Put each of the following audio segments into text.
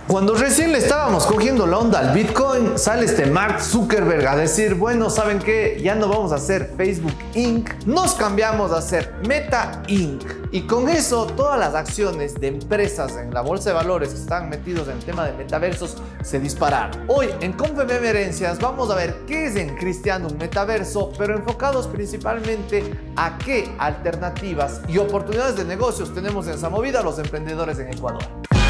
Cuando recién le estábamos cogiendo la onda al Bitcoin, sale este Mark Zuckerberg a decir, bueno, ¿saben qué? Ya no vamos a hacer Facebook Inc. Nos cambiamos a hacer Meta Inc. Y con eso, todas las acciones de empresas en la bolsa de valores que están metidos en el tema de metaversos se dispararon. Hoy, en Confememerencias, vamos a ver qué es en Cristiano un metaverso, pero enfocados principalmente a qué alternativas y oportunidades de negocios tenemos en esa movida los emprendedores en Ecuador.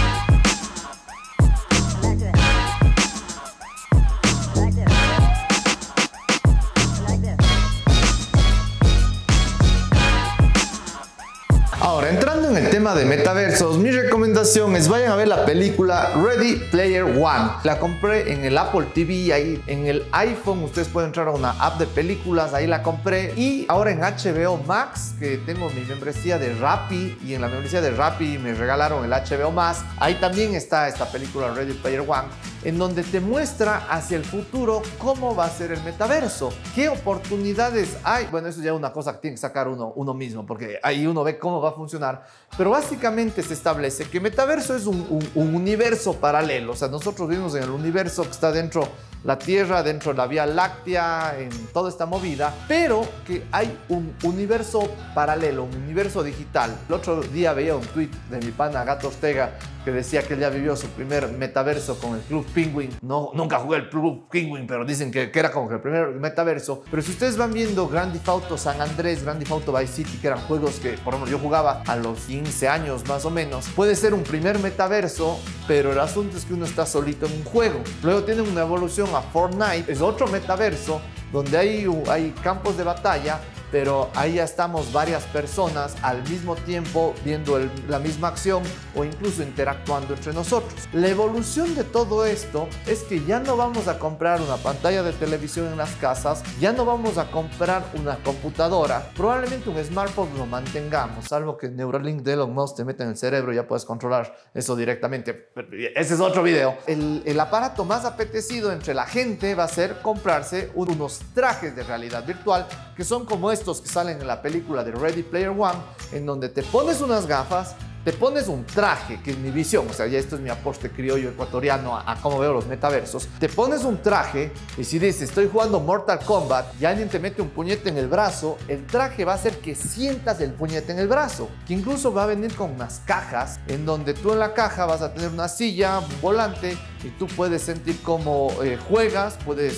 Ahora, entrando en el tema de metaversos, mi recomendación es vayan a ver la película Ready Player One. La compré en el Apple TV, ahí en el iPhone ustedes pueden entrar a una app de películas, ahí la compré. Y ahora en HBO Max, que tengo mi membresía de Rappi, y en la membresía de Rappi me regalaron el HBO Max, ahí también está esta película Ready Player One, en donde te muestra hacia el futuro cómo va a ser el metaverso, qué oportunidades hay. Bueno, eso ya es una cosa que tiene que sacar uno mismo, porque ahí uno ve cómo va a funcionar, pero básicamente se establece que metaverso es un universo paralelo. O sea, nosotros vivimos en el universo que está dentro la Tierra, dentro de la Vía Láctea, en toda esta movida, pero que hay un universo paralelo, un universo digital. El otro día veía un tweet de mi pana Gato Ortega que decía que él ya vivió su primer metaverso con el Club Penguin. No, nunca jugué el Club Penguin, pero dicen que era como que el primer metaverso. Pero si ustedes van viendo Grand Theft Auto San Andrés, Grand Theft Auto Vice City, que eran juegos que, por ejemplo, yo jugaba a los 15 años más o menos, puede ser un primer metaverso, pero el asunto es que uno está solito en un juego. Luego tienen una evolución a Fortnite, es otro metaverso donde hay campos de batalla, pero ahí ya estamos varias personas al mismo tiempo viendo la misma acción o incluso interactuando entre nosotros. La evolución de todo esto es que ya no vamos a comprar una pantalla de televisión en las casas, ya no vamos a comprar una computadora, probablemente un smartphone lo mantengamos, salvo que Neuralink de Elon Musk te mete en el cerebro y ya puedes controlar eso directamente. Ese es otro video. El aparato más apetecido entre la gente va a ser comprarse unos trajes de realidad virtual que son como estos que salen en la película de Ready Player One, en donde te pones unas gafas, te pones un traje, que es mi visión, o sea, ya esto es mi aporte criollo ecuatoriano a cómo veo los metaversos. Te pones un traje y si dices, estoy jugando Mortal Kombat y alguien te mete un puñete en el brazo, el traje va a hacer que sientas el puñete en el brazo, que incluso va a venir con unas cajas, en donde tú en la caja vas a tener una silla, un volante, y tú puedes sentir cómo juegas,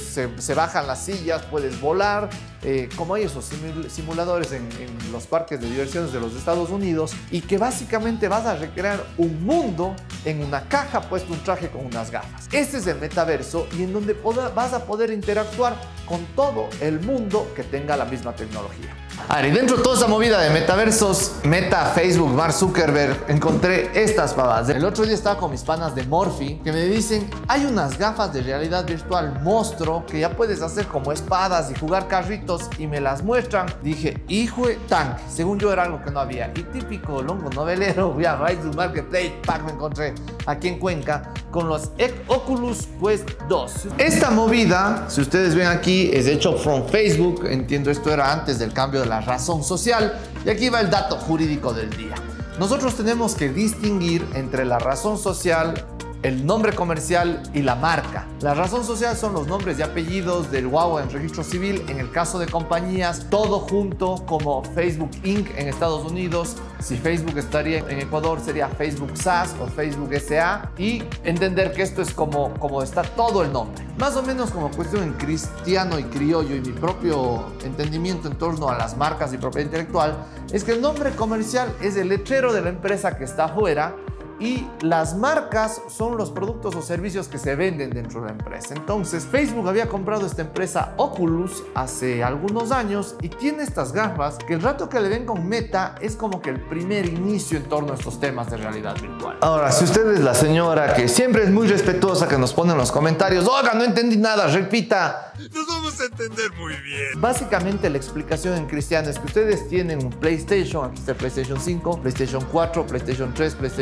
se bajan las sillas, puedes volar, como hay esos simuladores en los parques de diversiones de los Estados Unidos, y que básicamente vas a recrear un mundo en una caja puesto un traje con unas gafas. Este es el metaverso, y en donde vas a poder interactuar con todo el mundo que tenga la misma tecnología. Y dentro de toda esa movida de metaversos, Meta, Facebook, Mark Zuckerberg, encontré estas pavadas. El otro día estaba con mis panas de Morphy que me dicen, hay unas gafas de realidad virtual monstruo que ya puedes hacer como espadas y jugar carritos, y me las muestran. Dije, hijo de tanque, según yo era algo que no había. Y típico longo novelero, voy a Ride Marketplace Pack, me encontré aquí en Cuenca con los Oculus Quest 2. Esta movida, si ustedes ven aquí, es hecho from Facebook. Entiendo, esto era antes del cambio de la razón social, y aquí va el dato jurídico del día. Nosotros tenemos que distinguir entre la razón social, el nombre comercial y la marca. La razón social son los nombres y apellidos del guagua en registro civil. En el caso de compañías, todo junto, como Facebook Inc. en Estados Unidos. Si Facebook estaría en Ecuador, sería Facebook SAS o Facebook SA. Y entender que esto es como está todo el nombre. Más o menos como cuestión en cristiano y criollo, y mi propio entendimiento en torno a las marcas y propiedad intelectual, es que el nombre comercial es el letrero de la empresa que está afuera, y las marcas son los productos o servicios que se venden dentro de la empresa. Entonces, Facebook había comprado esta empresa Oculus hace algunos años y tiene estas gafas que el rato que le ven con Meta es como que el primer inicio en torno a estos temas de realidad virtual. Ahora, si usted es la señora que siempre es muy respetuosa, que nos pone en los comentarios, oiga, no entendí nada, repita. Nos vamos a entender muy bien. Básicamente la explicación en cristiano es que ustedes tienen un PlayStation, aquí está el PlayStation 5, PlayStation 4, PlayStation 3, PlayStation 2,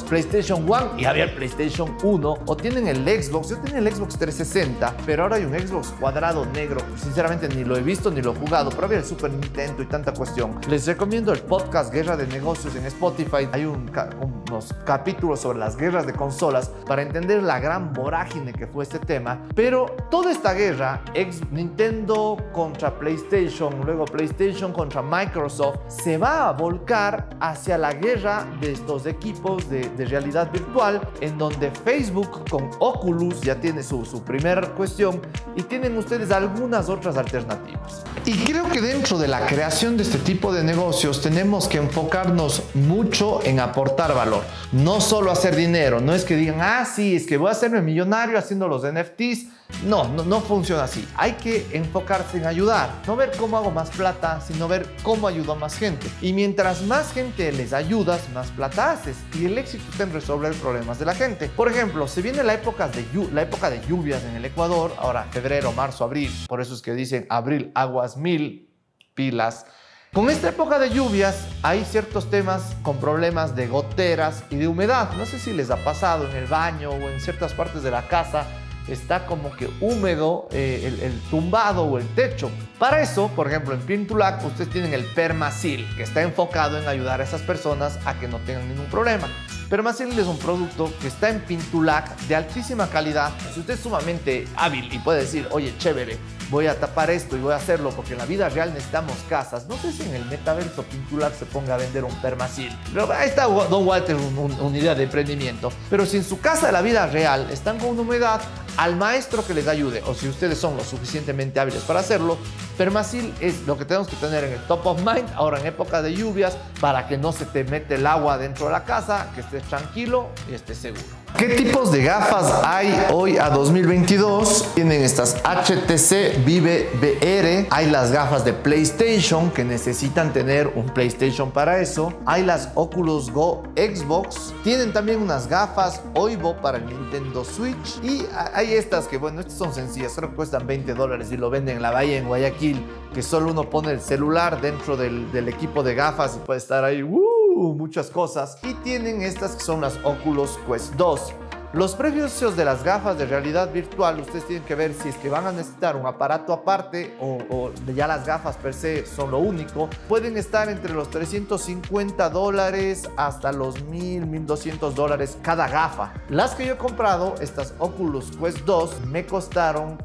PlayStation 1 y había el PlayStation 1, o tienen el Xbox. Yo tenía el Xbox 360, pero ahora hay un Xbox cuadrado negro. Sinceramente ni lo he visto ni lo he jugado, pero había el Super Nintendo y tanta cuestión. Les recomiendo el podcast Guerra de Negocios en Spotify. Hay unos capítulos sobre las guerras de consolas para entender la gran vorágine que fue este tema. Pero toda esta guerra, Nintendo contra PlayStation, luego PlayStation contra Microsoft, se va a volcar hacia la guerra de estos equipos de realidad virtual, en donde Facebook con Oculus ya tiene su primera cuestión, y tienen ustedes algunas otras alternativas. Y creo que dentro de la creación de este tipo de negocios tenemos que enfocarnos mucho en aportar valor, no solo hacer dinero. No es que digan, sí, es que voy a hacerme millonario haciendo los NFTs. No funciona así. Hay que enfocarse en ayudar, no ver cómo hago más plata, sino ver cómo ayudo a más gente. Y mientras más gente les ayudas, más plata haces, y el éxito está en resolver problemas de la gente. Por ejemplo, se viene la época de lluvias en el Ecuador, ahora febrero, marzo, abril. Por eso es que dicen abril, aguas mil, pilas. Con esta época de lluvias hay ciertos temas con problemas de goteras y de humedad. No sé si les ha pasado en el baño o en ciertas partes de la casa. Está como que húmedo el tumbado o el techo. Para eso, por ejemplo, en Pintulac ustedes tienen el Permasil, que está enfocado en ayudar a esas personas a que no tengan ningún problema. Permasil es un producto que está en Pintulac de altísima calidad. Si usted es sumamente hábil y puede decir, oye, chévere, voy a tapar esto y voy a hacerlo porque en la vida real necesitamos casas. No sé si en el metaverso Pintulac se ponga a vender un Permasil. Pero ahí está Don Walter, una idea de emprendimiento. Pero si en su casa de la vida real están con humedad, al maestro que les ayude, o si ustedes son lo suficientemente hábiles para hacerlo, Permasil es lo que tenemos que tener en el top of mind ahora en época de lluvias, para que no se te mete el agua dentro de la casa, que estés tranquilo y estés seguro. ¿Qué tipos de gafas hay hoy a 2022? Tienen estas HTC Vive VR, hay las gafas de PlayStation que necesitan tener un PlayStation para eso, hay las Oculus Go Xbox, tienen también unas gafas Oibo para el Nintendo Switch, y hay estas que, bueno, estas son sencillas, creo que cuestan $20 y lo venden en la bahía en Guayaquil, que solo uno pone el celular dentro del equipo de gafas y puede estar ahí muchas cosas. Y tienen estas que son las Oculus Quest 2. Los precios de las gafas de realidad virtual, ustedes tienen que ver si es que van a necesitar un aparato aparte o ya las gafas per se son lo único. Pueden estar entre los $350 hasta los $1,000, $1,200 cada gafa. Las que yo he comprado, estas Oculus Quest 2, me costaron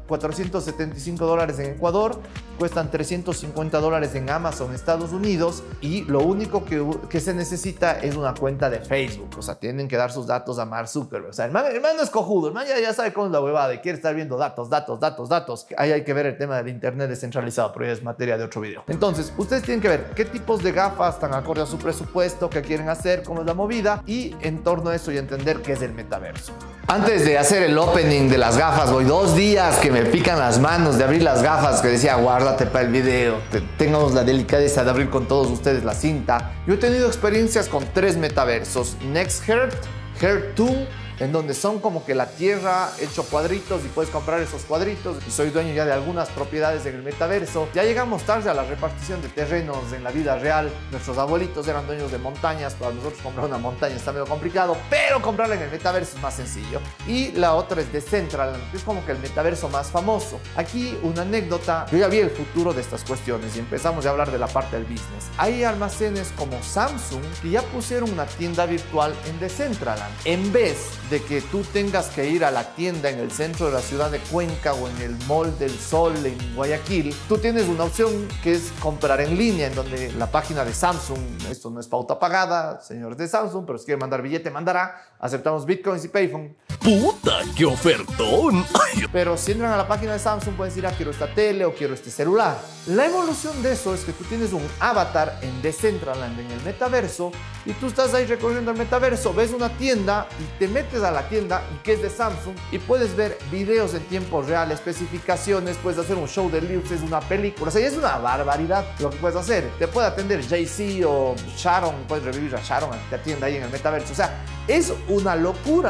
$475 en Ecuador, cuestan $350 en Amazon, Estados Unidos, y lo único que se necesita es una cuenta de Facebook. O sea, tienen que dar sus datos a Mark Zuckerberg. O sea, el man no es cojudo, el man ya sabe cómo es la huevada y quiere estar viendo datos. Ahí hay que ver el tema del internet descentralizado, pero ya es materia de otro video. Entonces, ustedes tienen que ver qué tipos de gafas están acorde a su presupuesto, qué quieren hacer, cómo es la movida, y en torno a eso y entender qué es el metaverso. Antes de hacer el opening de las gafas, voy 2 días que me pican las manos de abrir las gafas, que decía, guárdate para el video, tengamos la delicadeza de abrir con todos ustedes la cinta. Yo he tenido experiencias con 3 metaversos: NextHeart, Heart 2, en donde son como que la tierra hecho cuadritos y puedes comprar esos cuadritos, y soy dueño ya de algunas propiedades en el metaverso. Ya llegamos tarde a la repartición de terrenos en la vida real. Nuestros abuelitos eran dueños de montañas, para nosotros comprar una montaña está medio complicado, pero comprarla en el metaverso es más sencillo. Y la otra es Decentraland, que es como que el metaverso más famoso. Aquí una anécdota: yo ya vi el futuro de estas cuestiones y empezamos a hablar de la parte del business. Hay almacenes como Samsung que ya pusieron una tienda virtual en Decentraland. En vez de que tú tengas que ir a la tienda en el centro de la ciudad de Cuenca o en el Mall del Sol en Guayaquil, tú tienes una opción que es comprar en línea, en donde la página de Samsung, esto no es pauta pagada, señores de Samsung, pero si quieren mandar billete, mandará. Aceptamos Bitcoins y Payphone. ¡Puta, qué ofertón! Ay. Pero si entran a la página de Samsung, pueden decir, quiero esta tele o quiero este celular. La evolución de eso es que tú tienes un avatar en Decentraland, en el metaverso, y tú estás ahí recorriendo el metaverso, ves una tienda y te metes a la tienda y que es de Samsung, y puedes ver videos en tiempo real, especificaciones, puedes hacer un show de luces, una película. O sea, es una barbaridad lo que puedes hacer. Te puede atender Jay-Z o Sharon, puedes revivir a Sharon, te atiende ahí en el metaverso. O sea, es una locura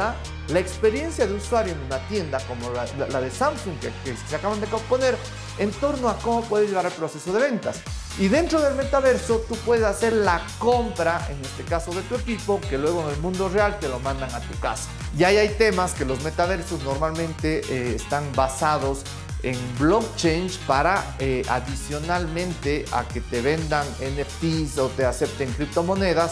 la experiencia de usuario en una tienda como la de Samsung que se acaban de componer en torno a cómo puedes llevar el proceso de ventas. Y dentro del metaverso tú puedes hacer la compra, en este caso de tu equipo, que luego en el mundo real te lo mandan a tu casa. Y ahí hay temas que los metaversos normalmente están basados en blockchain para adicionalmente a que te vendan NFTs o te acepten criptomonedas.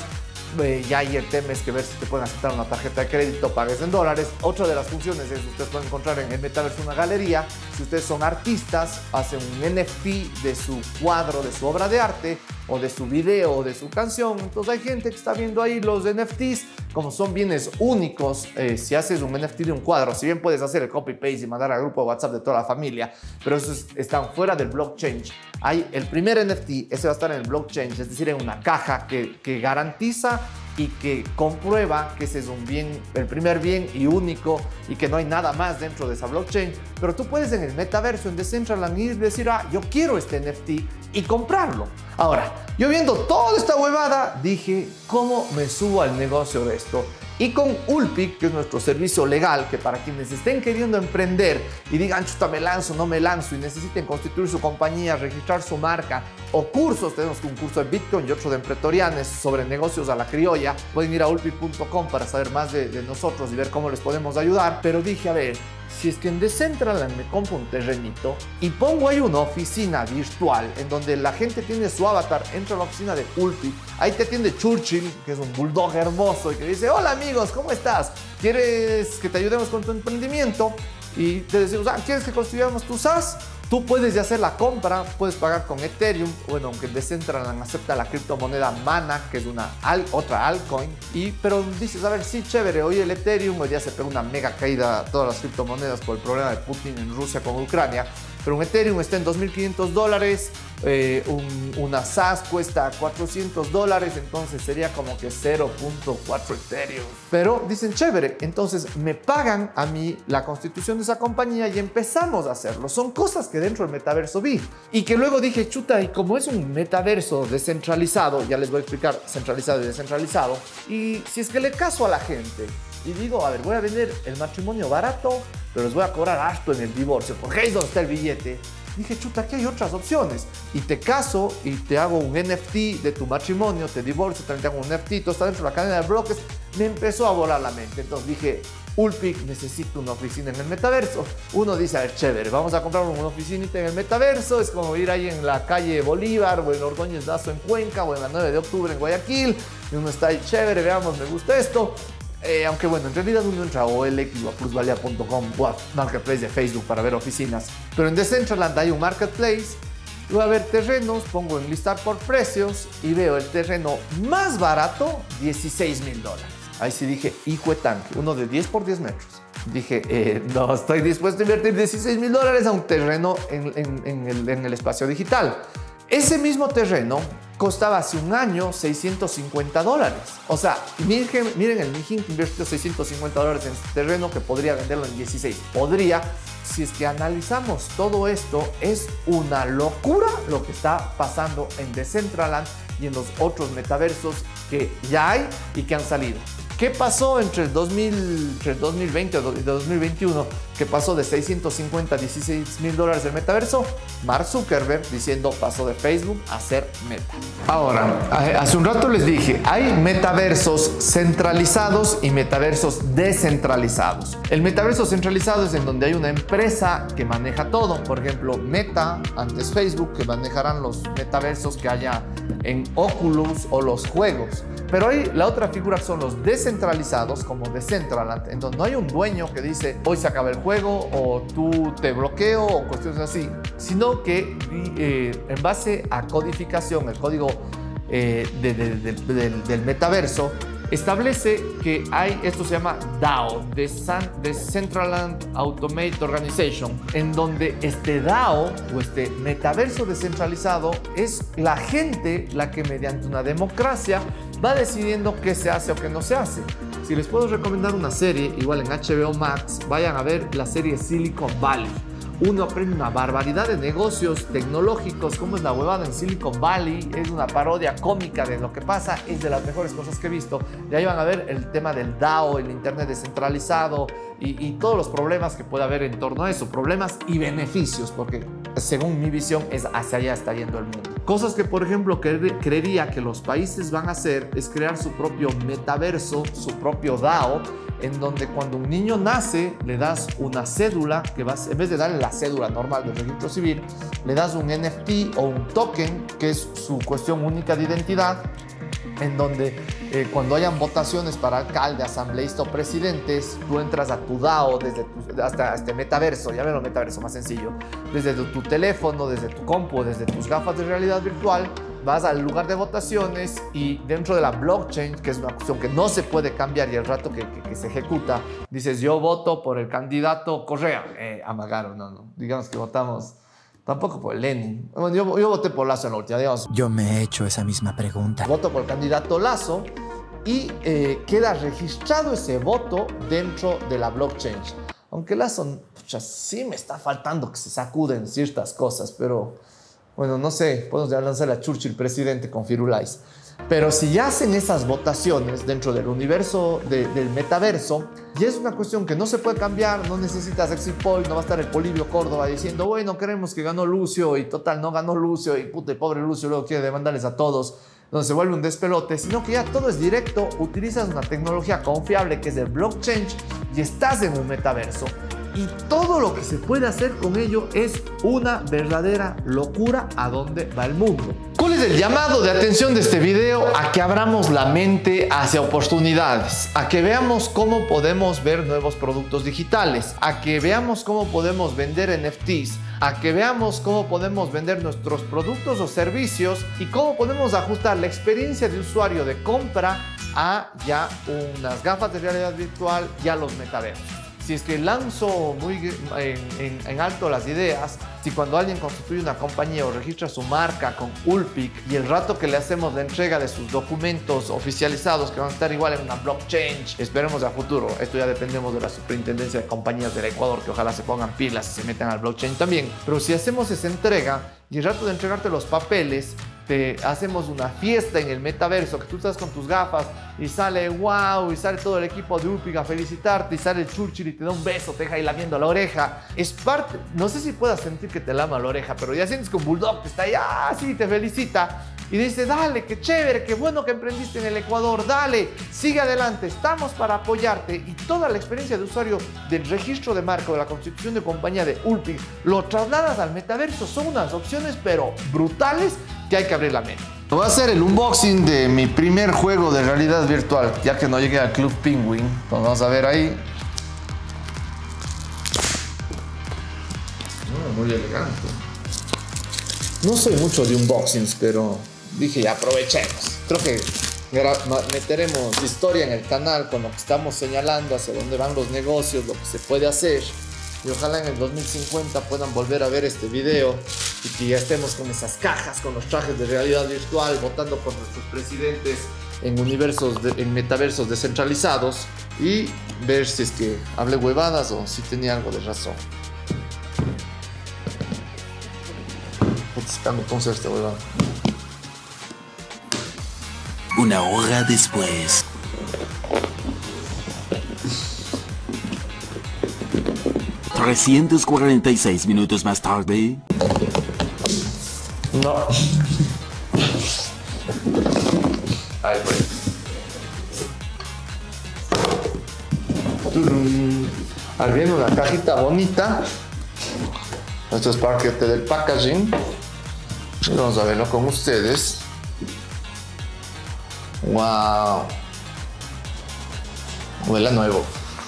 Ya ahí el tema es que ver si te pueden aceptar una tarjeta de crédito, pagues en dólares. Otra de las funciones es que ustedes pueden encontrar en el metaverso una galería. Si ustedes son artistas, hacen un NFT de su cuadro, de su obra de arte, o de su video, o de su canción. Entonces hay gente que está viendo ahí los NFTs, como son bienes únicos. Si haces un NFT de un cuadro, si bien puedes hacer el copy-paste y mandar al grupo de WhatsApp de toda la familia, pero esos están fuera del blockchain. Hay el primer NFT, ese va a estar en el blockchain, es decir, en una caja que garantiza y que comprueba que ese es un bien, el primer bien y único, y que no hay nada más dentro de esa blockchain. Pero tú puedes en el metaverso, en Decentraland, ir y decir, yo quiero este NFT y comprarlo. Ahora, yo viendo toda esta huevada, dije, ¿cómo me subo al negocio de esto? Y con Ulpic, que es nuestro servicio legal, que para quienes estén queriendo emprender y digan, chuta, me lanzo, no me lanzo, y necesiten constituir su compañía, registrar su marca, o cursos, tenemos un curso de Bitcoin y otro de Empretorianes sobre negocios a la criolla. Pueden ir a ulpic.com para saber más de nosotros y ver cómo les podemos ayudar. Pero dije, a ver, si es que en Decentraland me compro un terrenito y pongo ahí una oficina virtual en donde la gente tiene su avatar, entra a la oficina de Ulpic, ahí te atiende Churchill, que es un bulldog hermoso y que dice, hola amigos, ¿cómo estás? ¿Quieres que te ayudemos con tu emprendimiento? Y te decimos, ¿quieres que construyamos tu SaaS? Tú puedes ya hacer la compra, puedes pagar con Ethereum, bueno, aunque Decentraland acepta la criptomoneda Mana, que es otra altcoin, pero dices, a ver, sí, chévere, hoy el Ethereum, hoy ya se pegó una mega caída a todas las criptomonedas por el problema de Putin en Rusia con Ucrania, pero un Ethereum está en $2.500, una SaaS cuesta $400, entonces sería como que 0.4 Ethereum. Pero dicen, chévere, entonces me pagan a mí la constitución de esa compañía y empezamos a hacerlo. Son cosas que dentro del metaverso vi y que luego dije, chuta, y como es un metaverso descentralizado, ya les voy a explicar centralizado y descentralizado, y si es que le caso a la gente y digo, a ver, voy a vender el matrimonio barato, pero les voy a cobrar harto en el divorcio, porque ahí es donde está el billete. Dije, chuta, aquí hay otras opciones. Y te caso y te hago un NFT de tu matrimonio, te divorcio, también te hago un NFT, todo está dentro de la cadena de bloques. Me empezó a volar la mente. Entonces dije, Ulpic necesita una oficina en el metaverso. Uno dice, a ver, chévere, vamos a comprar una oficinita en el metaverso. Es como ir ahí en la calle Bolívar, o en Ordóñez Dazo en Cuenca, o en la 9 de octubre en Guayaquil. Y uno está ahí, chévere, veamos, me gusta esto. Aunque bueno, en realidad uno entra a OLX o a plusvalia.com o a Marketplace de Facebook para ver oficinas. Pero en Decentraland hay un Marketplace, voy a ver terrenos, pongo en listar por precios y veo el terreno más barato, $16.000. Ahí sí dije, hijo de tanque, uno de 10 por 10 metros. Dije, no estoy dispuesto a invertir $16.000 a un terreno en el espacio digital. Ese mismo terreno costaba hace un año $650. O sea, miren el mijín que invirtió $650 en este terreno que podría venderlo en 16. Podría. Si es que analizamos todo esto, es una locura lo que está pasando en Decentraland y en los otros metaversos que ya hay y que han salido. ¿Qué pasó entre el 2020 y 2021? Que pasó de 650 a $16.000 el metaverso. Mark Zuckerberg diciendo pasó de Facebook a ser Meta. Ahora, hace un rato les dije, hay metaversos centralizados y metaversos descentralizados. El metaverso centralizado es en donde hay una empresa que maneja todo. Por ejemplo, Meta, antes Facebook, que manejarán los metaversos que haya en Oculus o los juegos. Pero ahí la otra figura son los descentralizados, como Decentraland, en donde no hay un dueño que dice hoy se acaba el juego o tú te bloqueo o cuestiones así, sino que en base a codificación, el código del metaverso establece que hay, esto se llama DAO, Decentraland Automate Organization, en donde este DAO o este metaverso descentralizado es la gente la que mediante una democracia va decidiendo qué se hace o qué no se hace. Si les puedo recomendar una serie, igual en HBO Max, vayan a ver la serie Silicon Valley. uno aprende una barbaridad de negocios tecnológicos, como es la huevada en Silicon Valley, es una parodia cómica de lo que pasa, es de las mejores cosas que he visto. Y ahí van a ver el tema del DAO, el Internet descentralizado y todos los problemas que puede haber en torno a eso, problemas y beneficios, porque según mi visión es hacia allá está yendo el mundo. Cosas que, por ejemplo, creería que los países van a hacer es crear su propio metaverso, su propio DAO, en donde cuando un niño nace le das una cédula, que vas, en vez de darle la cédula normal del registro civil, le das un NFT o un token, que es su cuestión única de identidad, en donde cuando hayan votaciones para alcalde, asambleísta o presidentes, tú entras a tu DAO desde hasta este metaverso, ya ven el metaverso más sencillo, desde tu teléfono, desde tu compu, desde tus gafas de realidad virtual, vas al lugar de votaciones y dentro de la blockchain, que es una cuestión que no se puede cambiar y el rato que se ejecuta, dices yo voto por el candidato Correa, amagaron, no, digamos que votamos tampoco por Lenin. Bueno, yo voté por Lazo en la última, digamos. Yo me he hecho esa misma pregunta. Voto por el candidato Lazo y queda registrado ese voto dentro de la blockchain. Aunque Lazo, pucha, sí me está faltando que se sacuden ciertas cosas, pero bueno, no sé, podemos ya lanzar a Churchill presidente con Firulais. Pero si ya hacen esas votaciones dentro del universo del metaverso, ya es una cuestión que no se puede cambiar, no necesitas exit poll, no va a estar el Polibio Córdoba diciendo, bueno, queremos que ganó Lucio y total no ganó Lucio y puta, el pobre Lucio luego quiere demandarles a todos, donde se vuelve un despelote, sino que ya todo es directo, utilizas una tecnología confiable que es el blockchain y estás en un metaverso. Y todo lo que se puede hacer con ello es una verdadera locura a dónde va el mundo. ¿Cuál es el llamado de atención de este video? A que abramos la mente hacia oportunidades, a que veamos cómo podemos ver nuevos productos digitales, a que veamos cómo podemos vender NFTs, a que veamos cómo podemos vender nuestros productos o servicios y cómo podemos ajustar la experiencia de usuario de compra a ya unas gafas de realidad virtual y a los metaversos. Si es que lanzo muy en alto las ideas, si cuando alguien constituye una compañía o registra su marca con Ulpic y el rato que le hacemos la entrega de sus documentos oficializados que van a estar igual en una blockchain, esperemos a futuro, esto ya dependemos de la superintendencia de compañías del Ecuador que ojalá se pongan pilas y se metan al blockchain también, pero si hacemos esa entrega y el rato de entregarte los papeles, te hacemos una fiesta en el metaverso, que tú estás con tus gafas y sale wow, y sale todo el equipo de Ulpic a felicitarte y sale el Churchill y te da un beso, te deja ahí lamiendo la oreja. Es parte, no sé si puedas sentir que te lama la oreja, pero ya sientes que un bulldog te está ahí, sí, te felicita y dice, dale, qué chévere, qué bueno que emprendiste en el Ecuador, dale, sigue adelante, estamos para apoyarte. Y toda la experiencia de usuario del registro de marca o de la constitución de compañía de Ulpic lo trasladas al metaverso. Son unas opciones pero brutales que hay que abrir la mente. Voy a hacer el unboxing de mi primer juego de realidad virtual, ya que no llegué al Club Penguin. Entonces vamos a ver ahí. Muy elegante. No soy mucho de unboxings, pero dije ya aprovechemos. Creo que meteremos historia en el canal con lo que estamos señalando, hacia dónde van los negocios, lo que se puede hacer. Y ojalá en el 2050 puedan volver a ver este video y que ya estemos con esas cajas, con los trajes de realidad virtual, votando por nuestros presidentes en metaversos descentralizados y ver si es que hablé huevadas o si tenía algo de razón. ¿Cómo se ve este huevado? Una hora después. $346 minutos más tarde. No. Ahí fue. Ahí viene una cajita bonita. Esto es parte del packaging. Vamos a verlo con ustedes. Wow. Huele a nuevo.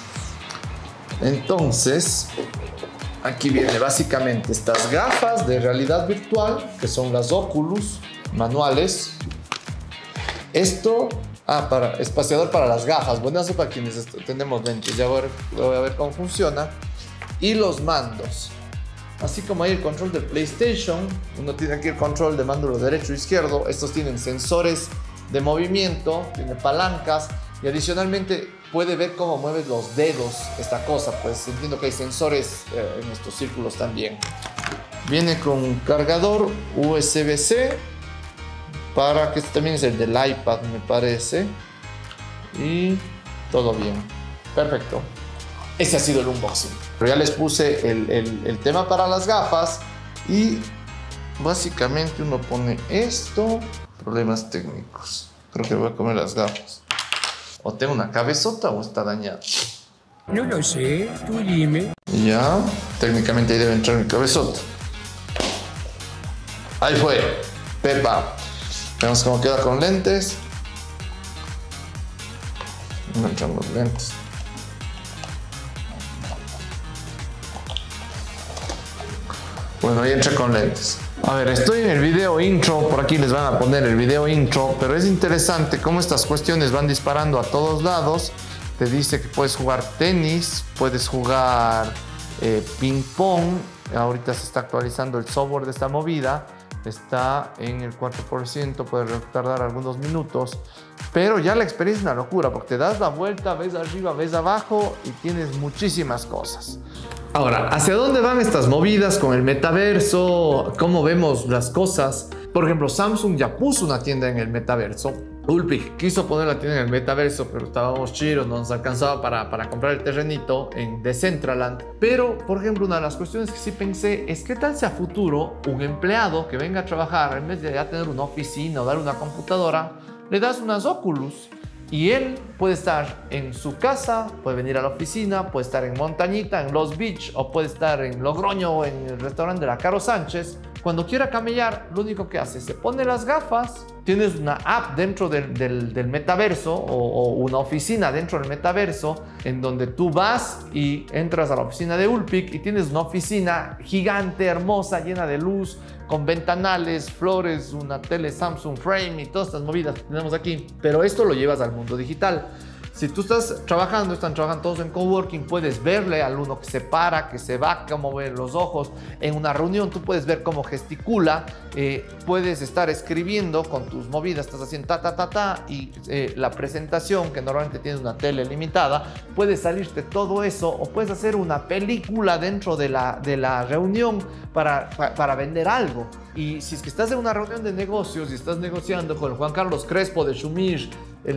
Entonces, aquí viene básicamente estas gafas de realidad virtual, que son las Oculus manuales. Esto, espaciador para las gafas, buenazo para quienes tenemos lentes. Ya voy a ver cómo funciona. Y los mandos. Así como hay el control del PlayStation, uno tiene aquí el control de mando derecho e izquierdo. Estos tienen sensores de movimiento, tiene palancas y adicionalmente puede ver cómo mueves los dedos esta cosa. Pues entiendo que hay sensores en estos círculos también. Viene con un cargador USB-C para que este también es el del iPad, me parece. Y todo bien. Perfecto. Ese ha sido el unboxing. Pero ya les puse el tema para las gafas y básicamente uno pone esto. Problemas técnicos. Creo que voy a comer las gafas. O tengo una cabezota o está dañada. No lo sé, tú dime. Ya, técnicamente ahí debe entrar mi cabezota. Ahí fue. Pepa. Vemos cómo queda con lentes. No entran los lentes. Bueno, ahí entra con lentes. A ver, estoy en el video intro, por aquí les van a poner el video intro, pero es interesante cómo estas cuestiones van disparando a todos lados. Te dice que puedes jugar tenis, puedes jugar ping pong. Ahorita se está actualizando el software de esta movida. Está en el 4%, puede tardar algunos minutos. Pero ya la experiencia es una locura, porque te das la vuelta, ves arriba, ves abajo y tienes muchísimas cosas. Ahora, ¿hacia dónde van estas movidas con el metaverso? ¿Cómo vemos las cosas? Por ejemplo, Samsung ya puso una tienda en el metaverso. Ulpix quiso poner la tienda en el metaverso, pero estábamos chiros, no nos alcanzaba para comprar el terrenito en Decentraland. Pero, por ejemplo, una de las cuestiones que sí pensé es qué tal si a futuro un empleado que venga a trabajar, en vez de ya tener una oficina o dar una computadora, le das unas Oculus. Y él puede estar en su casa, puede venir a la oficina, puede estar en Montañita, en Los Beach, o puede estar en Logroño o en el restaurante de la Caro Sánchez. Cuando quiera camellar, lo único que hace es se pone las gafas, tienes una app dentro del metaverso o una oficina dentro del metaverso en donde tú vas y entras a la oficina de Ulpix y tienes una oficina gigante, hermosa, llena de luz, con ventanales, flores, una tele Samsung Frame y todas estas movidas que tenemos aquí. Pero esto lo llevas al mundo digital. Si tú estás trabajando, están trabajando todos en coworking, puedes verle al uno que se para, que se va, cómo ve los ojos. En una reunión tú puedes ver cómo gesticula, puedes estar escribiendo con tus movidas, estás haciendo y la presentación, que normalmente tienes una tele limitada, puede salirte todo eso, o puedes hacer una película dentro de la reunión para vender algo. Y si es que estás en una reunión de negocios y estás negociando con Juan Carlos Crespo de Shumir,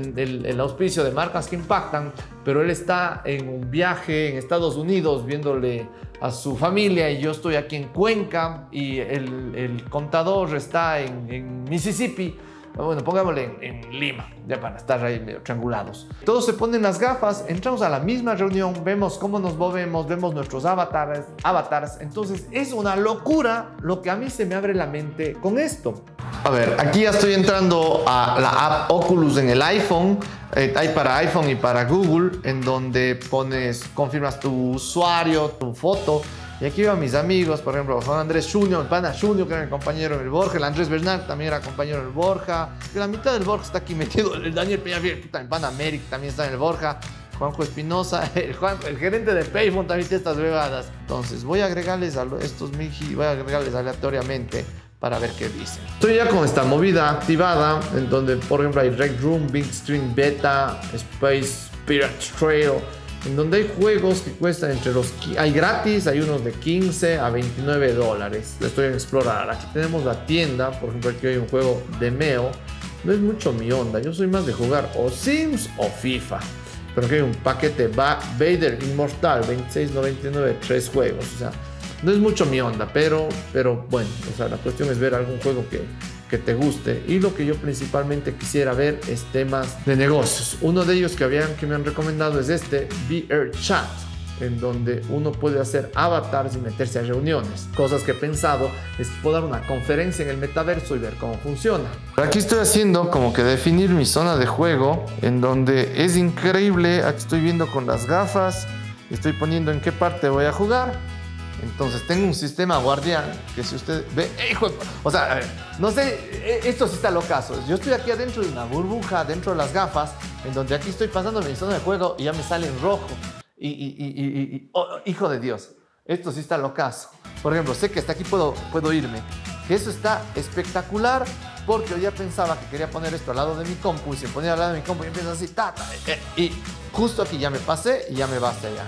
el auspicio de marcas que impactan, pero él está en un viaje en Estados Unidos viéndole a su familia y yo estoy aquí en Cuenca y el contador está en Mississippi. Bueno, pongámosle en Lima, ya para estar ahí medio triangulados. Todos se ponen las gafas, entramos a la misma reunión, vemos cómo nos movemos, vemos nuestros avatares. Entonces es una locura lo que a mí se me abre la mente con esto. A ver, aquí ya estoy entrando a la app Oculus en el iPhone. Hay para iPhone y para Google, en donde confirmas tu usuario, tu foto. Y aquí veo a mis amigos, por ejemplo, Juan Andrés Junior, el pana Junior, que era mi compañero en el Borja, el Andrés Bernal, también era compañero en el Borja, que la mitad del Borja está aquí metido, el Daniel Peñafiel, puta, el pana Merrick también está en el Borja, Juanjo Espinosa, el gerente de Payphone también tiene estas bebadas. Entonces voy a agregarles a estos Miji, voy a agregarles aleatoriamente para ver qué dicen. Estoy ya con esta movida activada, en donde, por ejemplo, hay Rec Room, Big String Beta, Space Pirate Trail, en donde hay juegos que cuestan hay gratis, hay unos de 15 a 29 dólares. Estoy en explorar. Aquí tenemos la tienda, por ejemplo, aquí hay un juego de Meo. No es mucho mi onda, yo soy más de jugar o Sims o FIFA. Pero aquí hay un paquete Vader Inmortal, $26.99, 3 juegos. O sea, no es mucho mi onda, pero bueno, o sea, la cuestión es ver algún juego que te guste. Y lo que yo principalmente quisiera ver es temas de negocios. Uno de ellos que me han recomendado es este VR Chat, en donde uno puede hacer avatars y meterse a reuniones. Cosas que he pensado es que puedo dar una conferencia en el metaverso y ver cómo funciona. Aquí estoy haciendo como que definir mi zona de juego, en donde es increíble. Aquí estoy viendo con las gafas, estoy poniendo en qué parte voy a jugar. Entonces tengo un sistema guardián que si usted ve, o sea, a ver, no sé, esto sí está locazo. Yo estoy aquí adentro de una burbuja, dentro de las gafas, en donde aquí estoy pasando mi zona de juego y ya me sale en rojo. Oh, hijo de Dios, esto sí está locazo. Por ejemplo, sé que hasta aquí puedo irme, que eso está espectacular porque yo ya pensaba que quería poner esto al lado de mi compu y se ponía al lado de mi compu y empieza así, y justo aquí ya me pasé y ya me va hasta allá.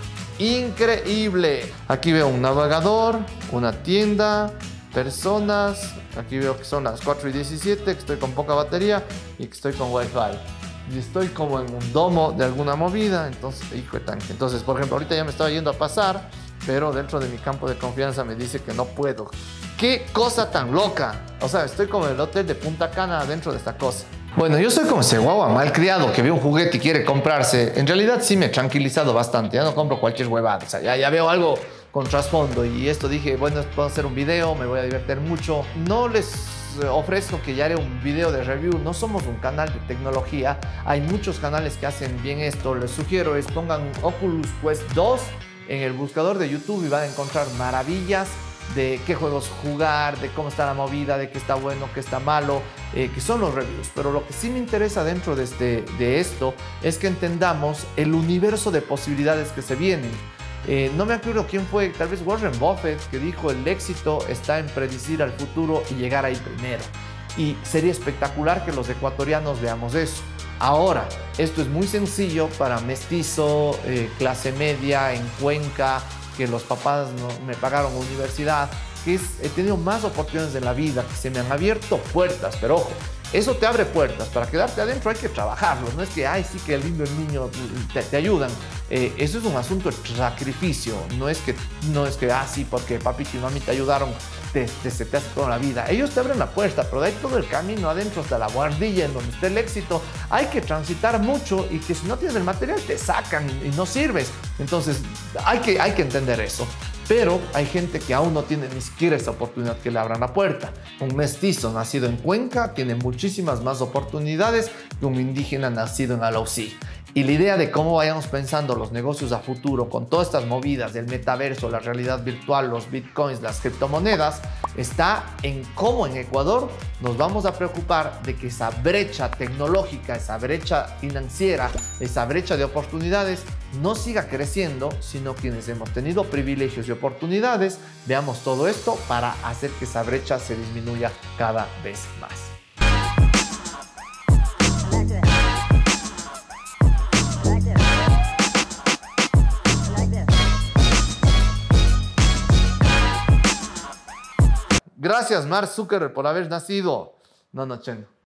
Increíble. Aquí veo un navegador, una tienda, personas. Aquí veo que son las 4:17, que estoy con poca batería y que estoy con Wi-Fi. Y estoy como en un domo de alguna movida, entonces, hijo de tanque. Entonces, por ejemplo, ahorita ya me estaba yendo a pasar, pero dentro de mi campo de confianza me dice que no puedo. ¡Qué cosa tan loca! O sea, estoy como en el hotel de Punta Cana dentro de esta cosa. Bueno, yo soy como ese guagua malcriado que ve un juguete y quiere comprarse. En realidad sí me he tranquilizado bastante. Ya no compro cualquier huevada. O sea, ya veo algo con trasfondo. Y esto dije, bueno, puedo hacer un video, me voy a divertir mucho. No les ofrezco que ya haré un video de review. No somos un canal de tecnología. Hay muchos canales que hacen bien esto. Les sugiero es pongan Oculus Quest 2 en el buscador de YouTube y van a encontrar maravillas de qué juegos jugar, de cómo está la movida, de qué está bueno, qué está malo, que son los reviews. Pero lo que sí me interesa dentro de esto es que entendamos el universo de posibilidades que se vienen. No me acuerdo quién fue, tal vez Warren Buffett, que dijo el éxito está en predecir al futuro y llegar ahí primero. Y sería espectacular que los ecuatorianos veamos eso. Ahora, esto es muy sencillo para mestizo, clase media, en Cuenca, que los papás no me pagaron universidad, que he tenido más oportunidades de la vida, que se me han abierto puertas, pero ojo, eso te abre puertas. Para quedarte adentro hay que trabajarlo, no es que, ay, sí que lindo el niño, te ayudan. Eso es un asunto de sacrificio, no es que, sí, porque papito y mami te ayudaron, te hace toda la vida. Ellos te abren la puerta, pero de ahí todo el camino adentro hasta la guardilla, en donde esté el éxito, hay que transitar mucho y que si no tienes el material te sacan y no sirves. Entonces hay que entender eso. Pero hay gente que aún no tiene ni siquiera esa oportunidad que le abran la puerta. Un mestizo nacido en Cuenca tiene muchísimas más oportunidades que un indígena nacido en Alausí. Y la idea de cómo vayamos pensando los negocios a futuro con todas estas movidas del metaverso, la realidad virtual, los bitcoins, las criptomonedas, está en cómo en Ecuador nos vamos a preocupar de que esa brecha tecnológica, esa brecha financiera, esa brecha de oportunidades no siga creciendo, sino quienes hemos tenido privilegios y oportunidades, veamos todo esto para hacer que esa brecha se disminuya cada vez más. Gracias, Mark Zuckerberg, por haber nacido. No, Cheno.